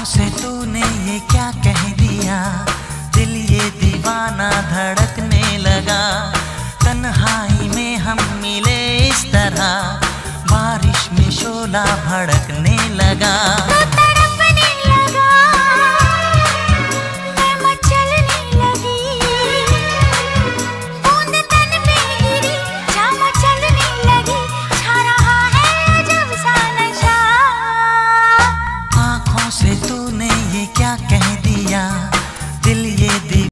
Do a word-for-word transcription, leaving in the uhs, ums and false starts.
से तूने ये क्या कह दिया, दिल ये दीवाना